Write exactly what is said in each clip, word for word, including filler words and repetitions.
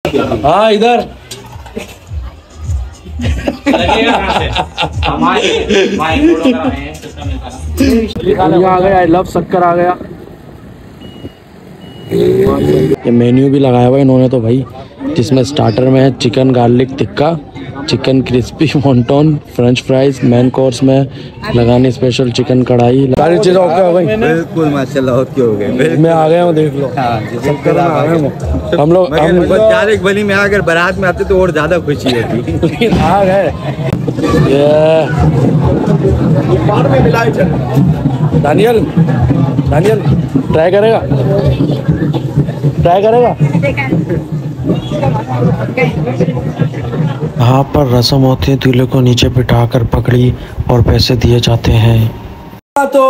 हाँ इधर आ गया। आई लव शक्कर आ गया। ये मेन्यू भी लगाया हुआ इन्होंने तो भाई, जिसमें स्टार्टर में है chicken garlic tikka, chicken crispy wonton, French fries, main course में लगानी स्पेशल चिकन कढ़ाई, सारी चीजें ओके हो गई। बिल्कुल माशाल्लाह ओके हो गए। मैं आ गया हूँ, देख लो। हम लोग चार एक बनी में अगर बारात में आते तो और ज्यादा खुशी होती। आ गए। दानियल दानियल ट्राई करेगा ट्राई करेगा यहाँ पर रस्म होती है, दूल्हे को नीचे बिठाकर पकड़ी और पैसे दिए जाते हैं। तो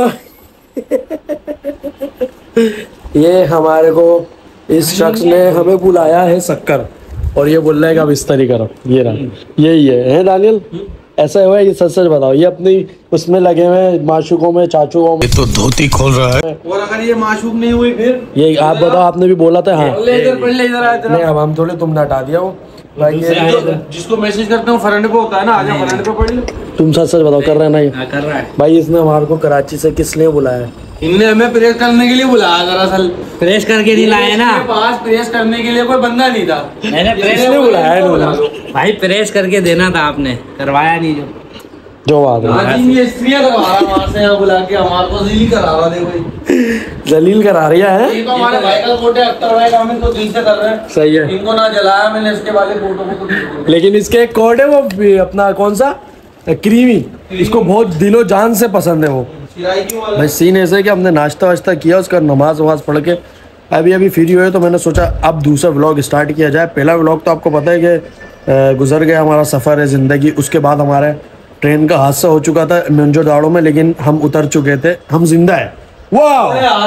ये हमारे को इस शख्स ने हमें बुलाया है शक्कर, और ये बोल रहा है कि अब इस तरह करो। ये रहा, यही है, है दानियल? ऐसा हुआ है? ये सच सच बताओ। ये अपनी उसमें लगे हुए माशूकों में, चाचुओं में। ये तो धोती खोल रहा है। और अगर ये माशूक नहीं हुई फिर ये आप बताओ। आपने भी बोला था। हाँ नहीं, अब हम थोड़े तुमने हटा दिया वो भाई। ये जिसको मैसेज करते हो फरंड पे होता है ना, आजा फरंड पे पढ़ लो। तुम सच सच बताओ, कर रहे हैं ना ये? कर रहा है भाई। इसने हमारे को कराची से किस लिए बुलाया? इनने हमें प्रेस करने के लिए बुलाया। दरअसल प्रेस करके नहीं लाए ना, पास प्रेस करने के लिए कोई बंदा नहीं था। मैंने प्रेस ने बुलाया बोला भाई, प्रेस करके देना था, आपने करवाया नहीं। जो जो बात है स्त्रियां करवा रहा वहां से यहाँ बुला के हमारे को जलील करा रहा। देखो जलील करा रही है। ये तो हमारे भाई का कोटे अख्तर भाई काम इनको दिल से कर रहे हैं। सही है। इनको ना जलाया मैंने इसके वाले फोटो को। लेकिन इसके एक कोड है, वो अपना कौन सा क्रीमी, इसको बहुत दिलो जान से पसंद है वो। भाई सीन ऐसे है कि हमने नाश्ता वाश्ता किया, उसका नमाज वमाज पढ़ के अभी अभी फ्री हुए, तो मैंने सोचा अब दूसरा व्लॉग स्टार्ट किया जाए। पहला व्लॉग तो आपको पता है कि गुजर गया हमारा सफ़र है ज़िंदगी। उसके बाद हमारे ट्रेन का हादसा हो चुका था मोहनजोदड़ो में, लेकिन हम उतर चुके थे, हम जिंदा है। वाह!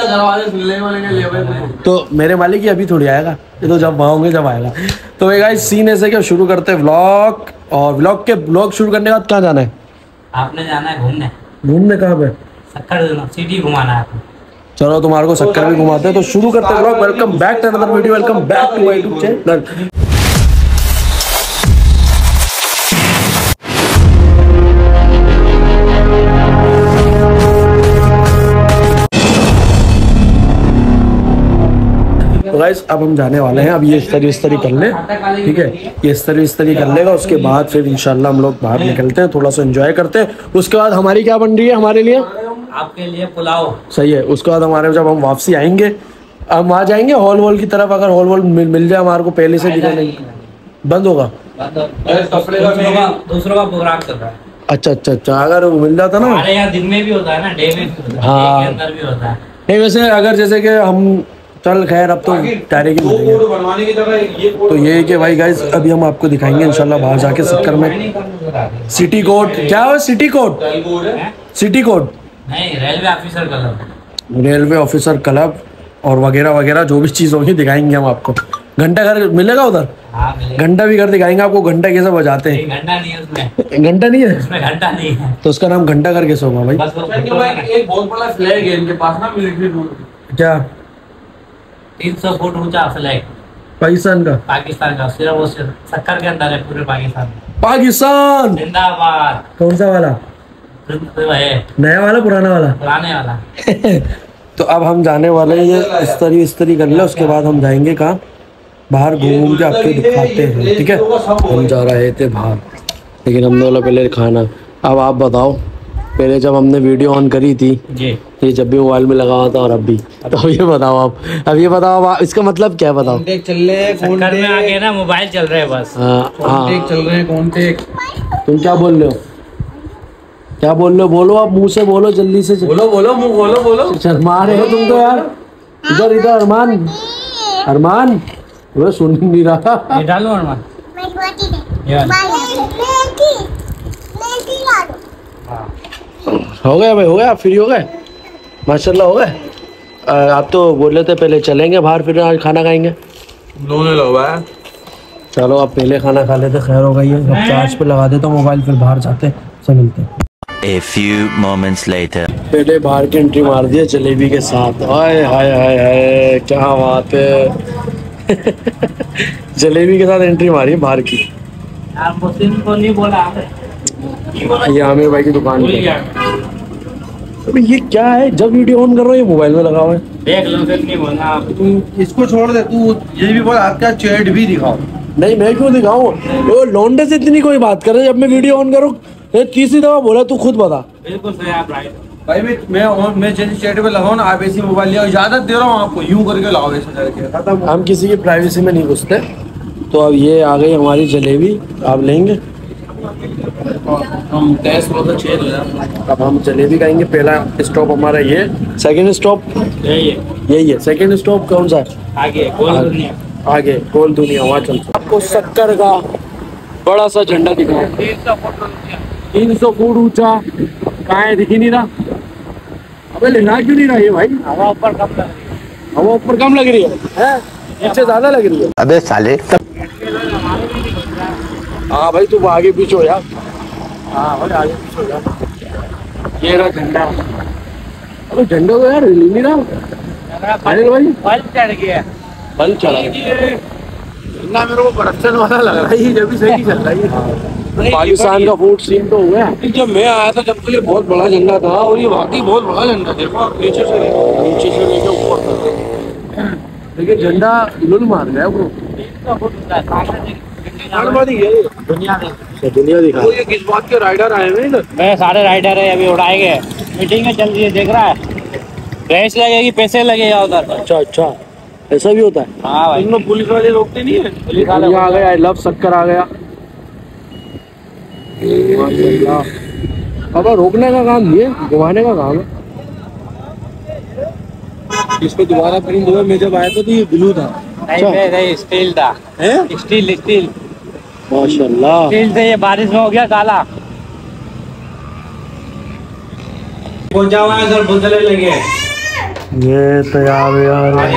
तो मेरे मालिक ही अभी थोड़ी आएगा, ये तो जब आओगे जब आएगा। तो ये गाइस सीन ऐसे कि शुरू करते हैं व्लॉग, और व्लॉग के व्लॉग शुरू करने के बाद कहाँ जाना है? आपने जाना है घूमने। घूमने कहाँ पे? शक्कर सिटी घुमाना है आपको। चलो तुम्हारे को शक्कर भी घुमाते हैं। तो शुरू करते हैं vlog. Welcome back to another video, welcome back to my YouTube channel. तो गाइस अब हम जाने वाले हैं। अब ये इस तरह इस तरह कर ले, ठीक है? ये इस तरह इस तरह कर लेगा, उसके बाद फिर इंशाल्लाह हम लोग बाहर निकलते हैं, थोड़ा सा एंजॉय करते हैं। उसके बाद हमारी क्या बन रही है हमारे लिए? आपके लिए पुलाव। सही है। उसके बाद हमारे जब हम वापसी आएंगे, हम आ जाएंगे हॉल वॉल की तरफ। अगर हॉल वॉल मिल, मिल जाए हमारे को पहले से, दिखा नहीं बंद होगा। दूसरों का प्रोग्राम चल रहा है। अच्छा अच्छा अच्छा। अगर वो मिल जाता ना, हमारे यहाँ दिन में भी होता है ना, डे में भी होता है, हाँ, डे के अंदर भी होता है। नहीं वैसे अगर जैसे कि हम चल खैर अब तो डायरेक्ट ही मिलेंगे। तो ये है कि भाई गाइस अभी हम आपको दिखाएंगे इंशाल्लाह बाहर जाके शक्कर में सिटी कोड। क्या है सिटी कोड? सिटी कोड नहीं, railway officer club. Railway officer club और वगैरह वगैरह जो भी चीज़ होगी दिखाएंगे हम आपको। घंटा घर मिलेगा उधर? हाँ, घंटा भी घर दिखाएंगे आपको। घंटा कैसे बजाते हैं? घंटा नहीं है उसमें। घंटा नहीं है उसमें, घंटा नहीं है। तो उसका नाम घंटा घर कैसे होगा भाई? एक बहुत बड़ा फ्लैग है इनके पास ना, मिलिट्री रूल। क्या? तीन सौ फुट ऊंचा फ्लैग पाकिस्तान का? पाकिस्तान का। सिर्फ वो सिर्फ शक्कर के अंदर है पूरे पाकिस्तान में। पाकिस्तान जिंदाबाद। कौन सा वाला? है नया वाला पुराना वाला? पुराने वाला। तो अब हम जाने वाले हैं, ये इस तरह इस तरह कर ले। उसके बाद हम जाएंगे कहाँ? बाहर घूम घूम के आपको दिखाते हैं, ठीक है? हम जा रहे थे बाहर, लेकिन हमने बोला पहले खाना। अब आप बताओ, पहले जब हमने वीडियो ऑन करी थी जी, ये जब भी मोबाइल में लगा हुआ था और अब भी, तो ये बताओ आप, अब ये बताओ आप, इसका मतलब क्या बताओ? चल रहे शक्कर में आके ना मोबाइल चल रहे हैं बस। हाँ हाँ चल रहे हैं। कॉन्टेक्ट। तुम क्या बोल रहे हो? क्या बोल रहे हो? बोलो आप, मुंह से बोलो, जल्दी से बोलो बोलो मुंह बोलो बोलो। शर्मा रहे हो तुम तो यार। इधर इधर अरमान, अरमान वो सुन नहीं रहा। ये डालो अरमान। हो गया भाई, हो गया, फ्री हो गए माशाल्लाह, हो गए। आप तो बोले थे पहले चलेंगे बाहर, फिर आज खाना खाएंगे। दोनों लोग हैं। चलो आप पहले खाना खा लेते, खैर हो गई है। अब चार्ज पे लगा देता हूँ मोबाइल, फिर बाहर जाते से मिलते हैं। A few moments later. पहले बाहर की एंट्री मार दिया जलेबी के साथ। हाय हाय हाय हाय क्या बात है। जलेबी के साथ एंट्री मारी है बाहर की। यार मुस्लिम को नहीं बोला आपने। ये आमिर भाई की दुकान भूल है। गया। अबे ये क्या है, जब वीडियो ऑन कर रहा हूँ ये मोबाइल में लगा हुआ है। देख लो फिर नहीं बोलना आप। तू इसको छोड़ दे, तू ये भी बोल आपका चैट भी दिखाओ। नहीं मैं क्यों दिखाऊं, वो लौंडे से इतनी कोई बात कर रहे जब मैं वीडियो ऑन करूँ। ये तीसरी दफा बोला, तू खुद बता। बिल्कुल सही आप राइट। भाई मैं मैं मैं जैसे चैट पे लगाऊं ना, आप ऐसी मोबाइल लिया, इजाजत दे रहा हूँ आपको, यूं करके लाओ ऐसे करके खत्म। हम किसी की प्राइवेसी में नहीं घुसते। तो अब ये आ गई हमारी जलेबी, आप लेंगे? हम गैस बहुत अच्छे हो जाए। अब हम जलेबी खाएंगे। पहला स्टॉप हमारा ये, सेकंड स्टॉप यही है। यही है। सेकंड स्टॉप कौन सा है? आगे गोल दुनिया। आगे गोल दुनिया, वहाँ चलते। आपको शक्कर का बड़ा सा झंडा दिखा, तीन सौ फुट ऊंचा। कहाँ है, दिख ही नहीं रहा। अबे लेना क्यों नहीं रहा ये भाई? हवा ऊपर कम लग रही है। हवा ऊपर कम लग रही है, हैं? नीचे ज्यादा लग रही है। अबे साले हाँ भाई तू आगे पीछे हो यार। हाँ भाई आगे पीछे हो यार। ये रहा झंडा। अबे झंडा तो यार हिल ही नहीं रहा। अनिल भाई बल्ब चढ़ गया। बल्ब चला ना, मेरे को करप्शन वाला लग रहा है ये, जब भी सही नहीं चल रहा है। पाकिस्तान का फूड सीन तो हो गया। जब मैं आया था जब तो ये बहुत बड़ा झंडा था, और ये वाकई बहुत बड़ा झंडा। देखो आप नीचे से नीचे से लेके ऊपर तक, लेकिन झंडा लुल मार गया ब्रो। दुनिया देख। दुनिया दिखा। ये किस बात के राइडर आए हुए इधर? मैं सारे राइडर है, अभी उड़ाएंगे। मीटिंग है चल रही है, देख रहा है। रेस लगेगी, पैसे लगेगा उधर। अच्छा अच्छा, ऐसा भी होता है। हाँ भाई। इनको पुलिस वाले रोकते नहीं है? पुलिस वाले आ गया। आई लव शक्कर आ गया। अब रोकने का काम नहीं है, घुमाने का काम है। इस पे दोबारा प्रिंट हुआ। मैं जब आया था तो ये ब्लू था। नहीं नहीं नहीं, स्टील था। हैं? स्टील स्टील माशाल्लाह। स्टील से, ये बारिश में हो गया काला। पहुंचा हुआ है, बोतलें लगे। ये तैयार यार,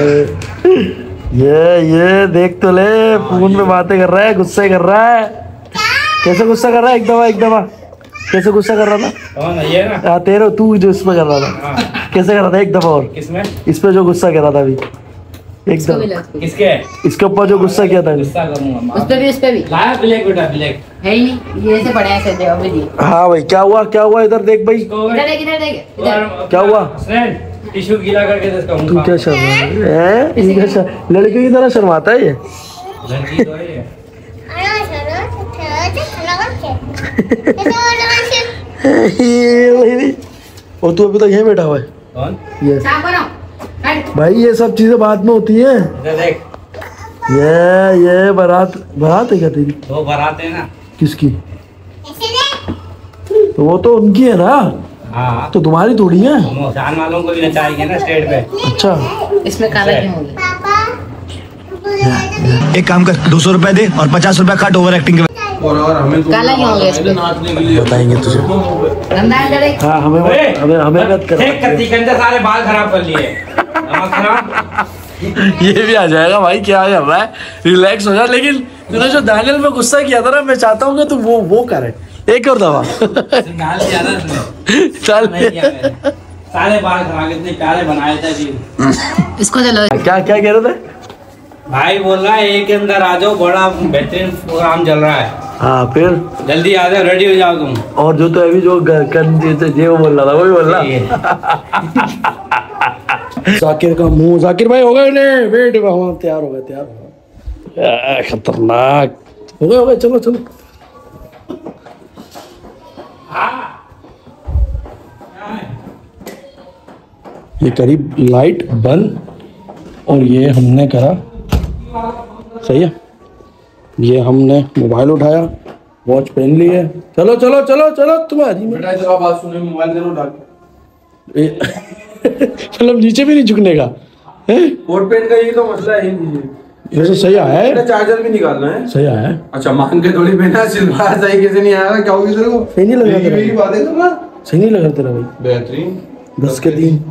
ये ये देख तो ले, फोन में बातें कर रहा है, गुस्से कर रहा है। कैसे गुस्सा कर रहा है? एक दफा एक दफा कैसे गुस्सा कर रहा था? कौन है ये ना? हाँ तेरे, तू जो इस पे कर रहा था। कैसे कर रहा था? एक दफा और किसमें? इस पे जो गुस्सा कर रहा था अभी, एक दफा किसके? इसके ऊपर जो गुस्सा किया था अभी। गुस्सा करूंगा। उस पे भी उस पे भी लाया ब्लैक बेटा, ब्लैक है ही नहीं, ये ऐसे पड़े हैं ऐसे दे अभी दिए। हाँ भाई क्या हुआ, क्या हुआ? इधर देख भाई, इधर देख इधर देख इधर। क्या हुआ? टिश्यू गीला करके दे इसका मुंह। तू क्या शर्मा है? ये क्या शर- लड़कियों की तरह शर्माता है ये। लड़की तो है ये। ये और तू अभी तक यहीं बैठा हुआ है। कौन? ये साफ करो हट। भाई ये सब चीजें बाद में होती हैं। इधर देख, ये ये बारात बारात है क्या तेरी? दो बारात है ना। किसकी? तो वो तो उनकी है ना, हाँ, तो तुम्हारी थोड़ी है। जान वालों को भी नचाएंगे ना स्टेज पे। अच्छा इसमें काला क्यों हो गया? एक काम कर, दो सौ रुपए दे और पचास रुपए काट ओवर एक्टिंग के। और और हमें तो काला क्यों हो गया इसमें? नाचने के लिए बताएंगे तुझे। गंदा है इधर देख। हाँ हमें ओए! हमें हमें मत कर। देख कत्ती कंजा सारे बाल खराब कर लिए। नमक खराब। ये भी आ जाएगा भाई, क्या कर रहा है? रिलैक्स हो जा। लेकिन तूने जो दानियल में गुस्सा किया था ना, मैं चाहता हूँ कि तू वो वो करे। एक और दवा गाल किया ना इसने। चल नहीं किया मैंने। सारे बाल खराब, इतने प्यारे बनाए थे अभी। इसको चलो। क्या क्या कह रहे थे? भाई बोल रहा है एक के अंदर आ जाओ, बड़ा बेहतरीन प्रोग्राम चल रहा है। हाँ फिर जल्दी आ जाओ, रेडी हो जाओ तुम। और जो तो अभी जो ग- कन जे वो बोल रहा था वही बोल रहा। जाकिर का मुंह, जाकिर भाई हो गए ने वेट, वहाँ तैयार हो गए, तैयार हो गए। खतरनाक हो गए, हो गए, चलो चलो। ये करीब लाइट बंद, और ये हमने करा सही है। ये हमने मोबाइल उठाया, वॉच पहन ली है। चलो चलो चलो चलो तुम्हारी बेटा जरा बात सुने, मोबाइल दे दो ढाल। मतलब नीचे भी नहीं झुकने का है। कोट पेन का ये तो मसला है ही। वैसे सही आया है, चार्जर भी निकालना है। सही आया है। अच्छा मान के थोड़ी पहना, सिलवा सही कैसे नहीं आएगा? क्या होगी तेरे को? सही नहीं लगा तेरा, यही बातें कर रहा। सही नहीं लगा तेरा भाई। बेहतरीन दस के तीन।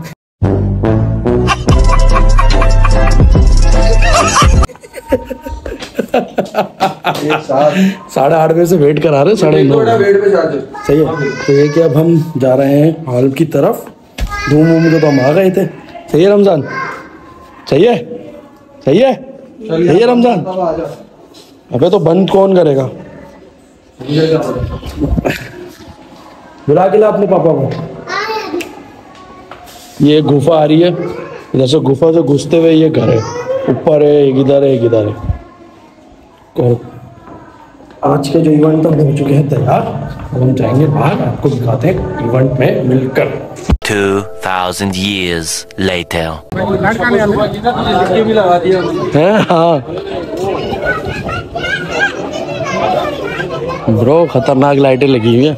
साढ़े आठ बजे से वेट करा रहे, साढ़े नौ बेड पे चार्जर सही है। तो ये कि अब हम जा रहे हैं हॉल की तरफ। धूम वूम के तो हम आ गए थे। सही है रमजान, सही है, सही है। ये रमजान अबे तो बंद कौन करेगा? बुला के ला अपने पापा को। ये गुफा आ रही है, इधर से गुफा से घुसते हुए ये घर है, ऊपर है, एक इधर है, एक इधर है। और आज के जो इवेंट तो हो चुके हैं तैयार, अब हम जाएंगे बाहर, आपको दिखाते हैं इवेंट में मिलकर। Two thousand years later. भी लगा दिया हैं? हाँ ब्रो, खतरनाक लाइटें लगी हुई है।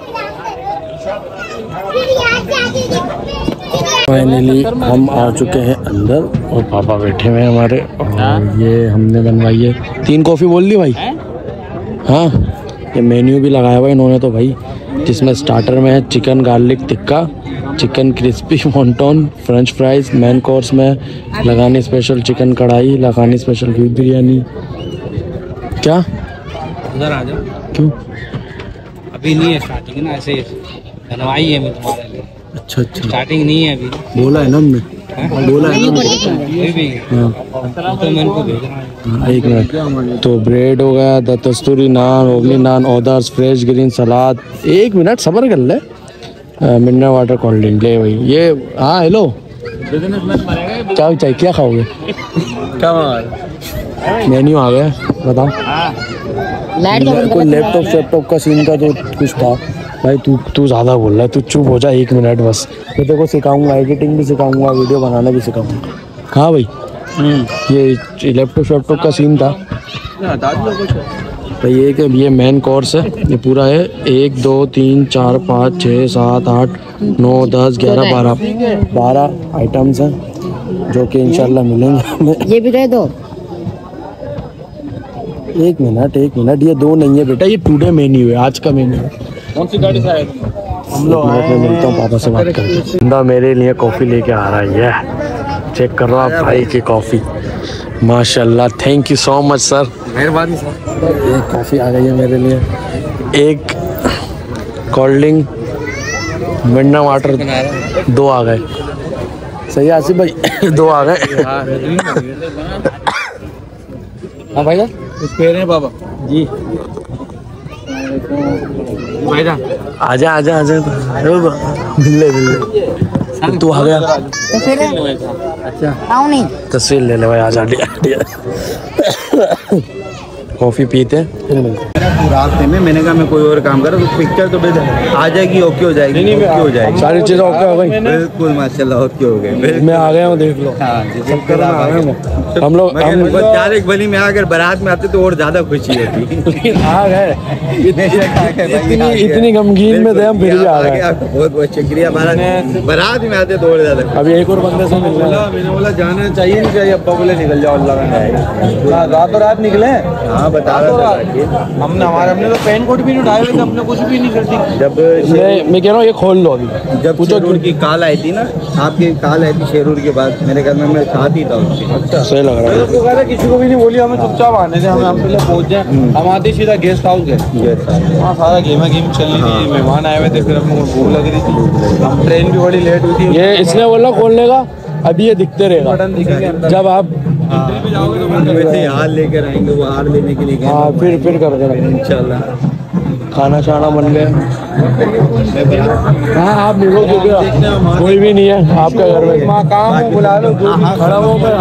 फाइनली हम आ चुके हैं अंदर और पापा बैठे हुए हैं हमारे, और ये हमने बनवाई है तीन कॉफ़ी। बोल ली भाई? हाँ, ये मेन्यू भी लगाया हुआ इन्होंने तो भाई, जिसमें स्टार्टर में है chicken garlic tikka, chicken crispy wonton, French fries. Main course में लगानी स्पेशल चिकन कढ़ाई, लगानी स्पेशल बीफ बिरयानी। क्या उधर आ जाओ, क्यों? अभी नहीं है स्टार्टिंग ना, ऐसे बनवाई है मैं तुम्हारे लिए। अच्छा अच्छा, स्टार्टिंग नहीं है अभी। बोला है ना हमने, बोला है ना। कोई भी हाँ तो मैं इनको भेज रहा हूँ। हाँ, एक मिनट। तो ब्रेड हो गया, द तस्तूरी नान, ओवली naan, others, fresh green salad. एक मिनट सबर कर ले। मिनरल वाटर कोल्ड ड्रिंक ले भाई। ये हाँ हेलो, चाय चाय क्या खाओगे? क्या मंगा? मेन्यू आ गया, बताओ। कोई लैपटॉप शैपटॉप का सीन का तो कुछ था भाई। तू तू ज़्यादा बोल रहा है, तू चुप हो जा एक मिनट बस। मैं तेरे को सिखाऊंगा, एडिटिंग भी सिखाऊंगा, वीडियो बनाना भी सिखाऊंगा। हाँ भाई, ये लैपटॉप शैपटॉप का सीन था भाई। एक ये मेन कोर्स है, ये पूरा है। एक दो तीन चार पाँच छः सात आठ नौ दस ग्यारह बारह बारह आइटम्स हैं जो कि इंशाल्लाह मिलेंगे हमें। ये भी दे दो। एक मिनट एक मिनट, ये दो नहीं है बेटा, ये टुडे मेन्यू है, आज का मेन्यू है। कौन सी गाड़ी से आए? हम लोग मैं मिलता हूँ पापा से बात करके। बंदा मेरे लिए कॉफ़ी लेके आ रहा है, ये चेक कर रहा आप भाई की कॉफ़ी, माशाल्लाह। Thank you so much sir, मेहरबानी सर। एक कॉफ़ी आ गई है मेरे लिए, एक कोल्ड ड्रिंक, मिनरल वाटर दो आ गए। सही है आसिफ भाई, दो आ गए। हाँ भाई साहब, कुछ कह रहे हैं बाबा जी? भाई साहब आजा आजा आजा, मिल ले मिल ले। तू आ गया, अच्छा आओ नहीं। तस्वीर ले ले भाई, आजा। कॉफ़ी पीते हैं फिर मिलते हैं। रास्ते में मैंने कहा मैं कोई और काम कर, तो पिक्चर तो बेहतर आ जाएगी, ओके हो जाएगी, ओके हो जाएगी, सारी चीज़ें ओके हो गई। बिल्कुल माशाल्लाह ओके हो गए। मैं आ गया हूँ, देख लो। हाँ जी, चक्कर में आ गया मैं। हम लोग हम चार एक बनी में आकर बारात में आते तो और ज्यादा खुशी होती। आ गए, इतनी इतनी गमगीन में थे हम, फिर भी आ गए। बहुत बहुत शुक्रिया। बारात बारात में आते तो और ज्यादा। अभी एक और बंदे से मिल रहा है। मैंने बोला जाना चाहिए नहीं चाहिए, अब्बा बोले निकल जाओ, अल्लाह का रातों रात निकले। हाँ बता रहा था, हमने हमारे हमने तो पैन कोट भी नहीं उठाए हुए थे, हमने कुछ भी नहीं कर दी। जब मैं मैं कह रहा हूँ ये खोल लो अभी। जब शेरूर की कॉल आई थी ना, आपकी कॉल आई थी शेरूर के बाद, मेरे घर में मैं साथ ही था उसके। अच्छा, सही लग रहा है। तो कह रहा किसी को भी नहीं बोली, हमें चुपचाप आने थे, हमें हम पहले पहुंच जाए। हम आते सीधा गेस्ट हाउस गए, वहाँ सारा गेमा गेम चल रही थी, मेहमान आए हुए थे, फिर हमको भूख लग रही थी, हम ट्रेन भी बड़ी लेट हुई थी। ये इसने बोला खोलने का, अभी ये दिखते रहेगा बटन दिखेंगे अंदर। जब आप वैसे हार लेकर आएंगे, वो हार लेने के लिए गए। हाँ फिर फिर कर देना। इंशाल्लाह खाना शाना बन गया। हाँ आप मिलो, क्योंकि कोई भी नहीं है आपका घर में। माँ काम हो, बुला लो, जो भी खड़ा होकर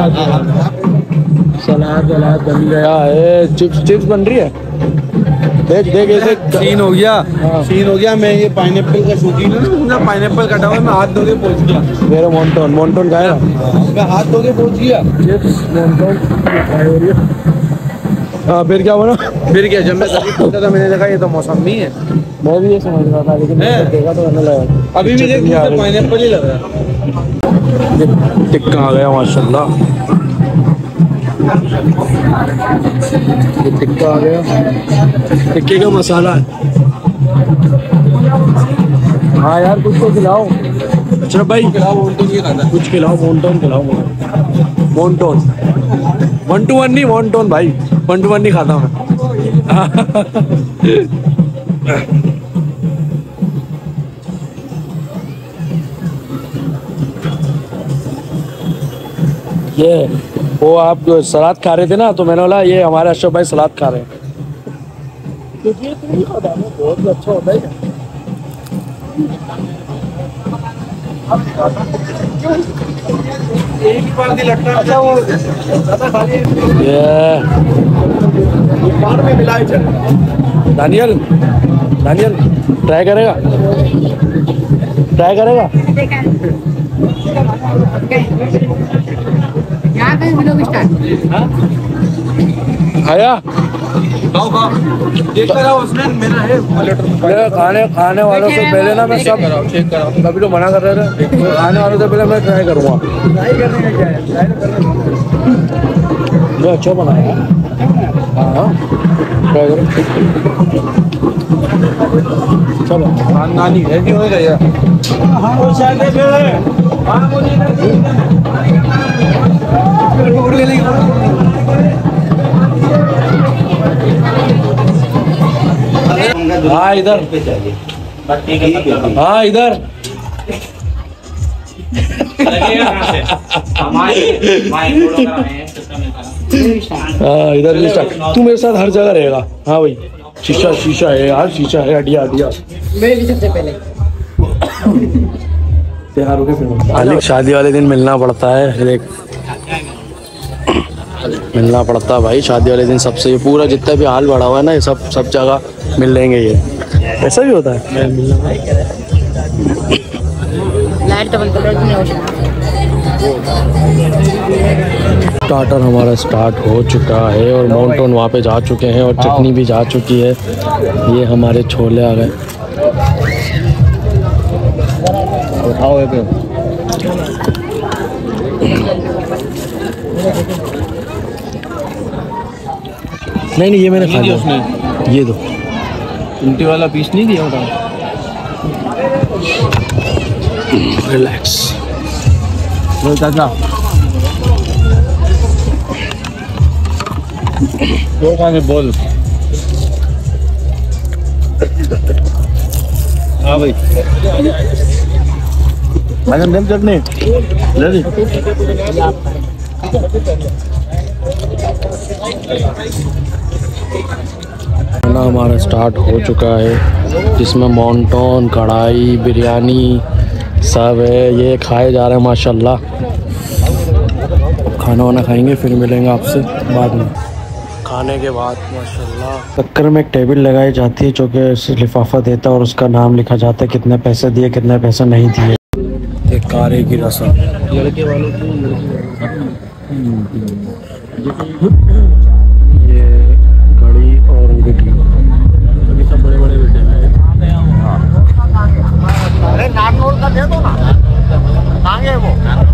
सलाद वलाद बन गया है, चिप्स चिप्स बन रही है। देख देख ऐसे सीन हो गया, सीन हो गया। मैं ये पाइनएप्पल का शौकीन हूँ ना, पाइनएप्पल कटा हुआ, मैं हाथ धो के पहुँच गया। मेरा मोन्टोन मोन्टोन खाया ना, मैं हाथ धो के पहुँच गया। चिप्स मोन्टोन खाई हो रही है। हाँ फिर क्या बना? फिर क्या, जब मैं तभी पूछा था मैंने देखा ये तो मौसमी है। मैं भी ये समझ रहा था, लेकिन मैंने देखा तो करने लगा। अभी भी देख, मुझे पाइनएप्पल ही लग रहा है। टिक्का आ गया माशाल्लाह, ये टिक्का आ गया, टिक्के का मसाला है। हाँ यार कुछ तो खिलाओ। अच्छा भाई खिलाओ, मोन्टोन की खाता है। कुछ खिलाओ, मोन्टोन खिलाओ। मोन्टोन वन टू वन नहीं, मोन्टोन भाई, वन टू वन नहीं खाता मैं। ये वो आप जो सलाद खा रहे थे ना, तो मैंने बोला ये हमारे अशरफ भाई सलाद खा रहे हैं। क्योंकि ये तो बहुत अच्छा होता है। एक ही बार लगता है वो में मिलाए चल। दानियल दानियल ट्राई करेगा ट्राई करेगा यहाँ पे व्लॉग स्टार्ट आया देख रहा उसने मेरा है मेरे खाने खाने वालों से पहले ना मैं सब चेक कराओ। कभी तो मना कर रहे थे, खाने वालों से पहले मैं ट्राई करूँगा। ट्राई करने का क्या है, ट्राई करने जो अच्छा बनाया। हाँ ट्राई करो। चलो खानदानी है कि नहीं यार। हाँ वो शायद फिर हाँ मुझे ले लेंगे। हाँ इधर हाँ इधर हाँ इधर भी स्टार्ट। तू मेरे साथ हर जगह रहेगा। हाँ भाई शीशा शीशा है यार, शीशा है, हड्डिया हड्डिया। मैं भी सबसे पहले तैयार हो गए फिर मालिक। शादी वाले दिन मिलना पड़ता है, देख मिलना पड़ता है भाई शादी वाले दिन सबसे। ये पूरा जितना भी हाल बढ़ा हुआ है ना, ये सब सब जगह मिल लेंगे। ये ऐसा भी होता है। लाइट तो बंद कर दो। स्टार्टर हमारा स्टार्ट हो चुका है और माउंटेन वहाँ पे जा चुके हैं और चटनी भी जा चुकी है। ये हमारे छोले आ गए। उठाओ ये पे नहीं नहीं ये मैंने खा लिया। उसने ये दो उल्टी वाला पीस नहीं दिया उठा। रिलैक्स। बोल चाचा वो कहाँ बोल। हाँ भाई मैडम चटनी ले ली। खाना हमारा स्टार्ट हो चुका है, जिसमें मॉन्टोन, कढ़ाई, बिरयानी सब है। ये खाए जा रहे हैं माशाल्लाह। खाना वाना खाएंगे फिर मिलेंगे आपसे बाद में। खाने के बाद माशाल्लाह चक्कर में एक टेबल लगाई जाती है जो कि लिफाफा देता है और उसका नाम लिखा जाता है, कितने पैसे दिए कितने पैसे नहीं दिए। एक कारे की रस्म। लड़के वालों को ये घड़ी और अंगूठी अभी सब बड़े बड़े बेटे हैं। अरे नान नोट का दे दो ना। कहाँ गए वो?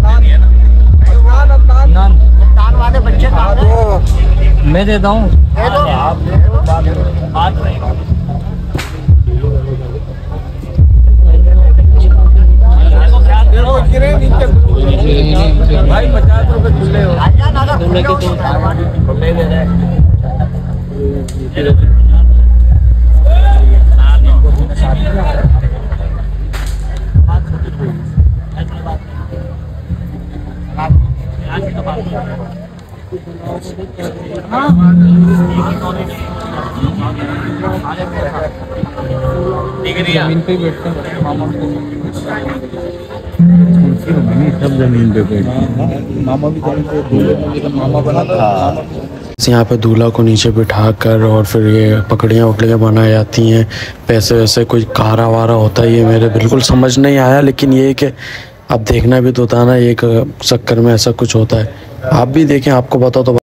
नान वाले बच्चे कहाँ गए? मैं देता हूँ। दे दो। आप भाई पचास रुपए खुले हो। आजा ना ना। जमीन पे बैठते हैं मामा सब जमीन पे बैठते मामा भी जमीन पे मामा बना था। यहाँ पे दूल्हा को नीचे बिठा कर और फिर ये पकड़ियाँ वकड़ियाँ बनाई जाती हैं। पैसे वैसे कोई कारा वारा होता है, ये मेरे बिल्कुल समझ नहीं आया, लेकिन ये कि अब देखना भी तो था ना, एक चक्कर में ऐसा कुछ होता है। आप भी देखें, आपको बताओ तो।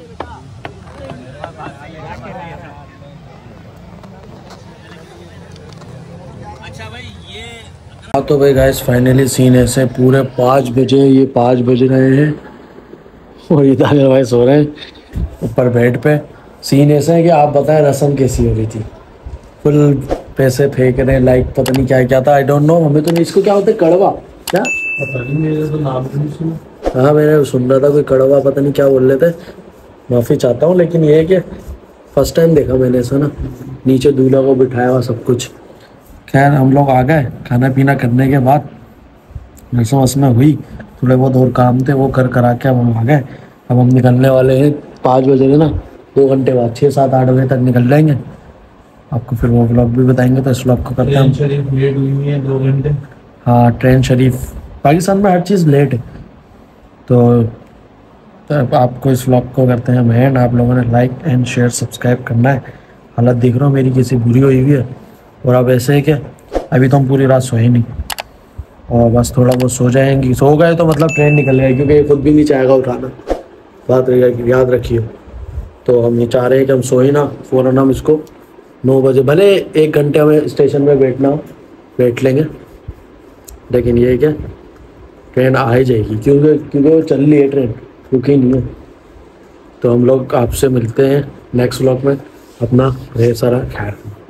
हाँ तो भाई गाइस फाइनली सीन ऐसे पूरे पाँच बजे ये पाँच बज रहे हैं और ये दानियल भाई सो रहे हैं ऊपर बेड पे। सीन ऐसा है कि आप बताएं रस्म कैसी हो रही थी। फुल पैसे फेंक रहे हैं, लाइक पता नहीं क्या क्या था, आई डोंट नो। हमें तो नहीं, इसको क्या होता है, कड़वा क्या पता नहीं, मेरे तो नाम भी नहीं सुना। हाँ मैंने सुन रहा था कोई कड़वा, पता नहीं क्या बोल रहे थे। माफ़ी चाहता हूँ, लेकिन ये है कि फर्स्ट टाइम देखा मैंने ऐसा ना, नीचे दूल्हा को बिठाया हुआ सब कुछ। खैर हम लोग आ गए, खाना पीना करने के बाद रस्म वस्म हुई, थोड़े बहुत और काम थे वो कर करा के अब हम आ गए। अब हम निकलने वाले हैं पाँच बजे के ना, दो घंटे बाद, छः सात आठ बजे तक निकल जाएंगे। आपको फिर वो व्लॉग भी बताएंगे, तो इस व्लॉग को करते हैं हम। शरीफ लेट हुई है दो घंटे। हाँ, ट्रेन शरीफ, पाकिस्तान में हर चीज़ लेट है। तो अब आपको इस व्लॉग को करते हैं हम एंड। आप लोगों ने लाइक एंड शेयर सब्सक्राइब करना है। हालत देख रहा हूँ मेरी कैसी बुरी हुई हुई है। और अब ऐसे है क्या, अभी तो हम पूरी रात सोए नहीं, और बस थोड़ा बहुत सो जाएंगे। सो गए तो मतलब ट्रेन निकल जाएगी, क्योंकि ये खुद भी नहीं चाहेगा उठाना, बात रहेगा, याद रखिए। तो हम ये चाह रहे हैं कि हम सोए ना, फ़ौरन हम इसको नौ बजे, भले एक घंटे हमें स्टेशन में बैठना हो, बैठ लेंगे, लेकिन ये क्या ट्रेन आ ही जाएगी, क्योंकि क्योंकि वो चल रही है ट्रेन, रुकी नहीं है। तो हम लोग आपसे मिलते हैं नेक्स्ट व्लॉग में। अपना ढेर सारा ख्याल रखना।